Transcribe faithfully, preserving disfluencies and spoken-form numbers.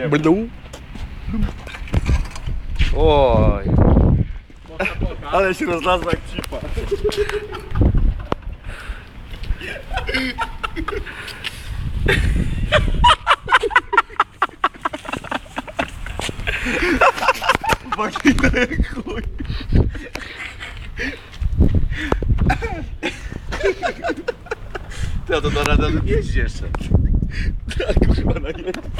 Blu. Oj. Ale się rozlazła jak cipa. Wagina jak chuj. Ja to da radę jeździ jeszcze. Tak, kurwa, na nie.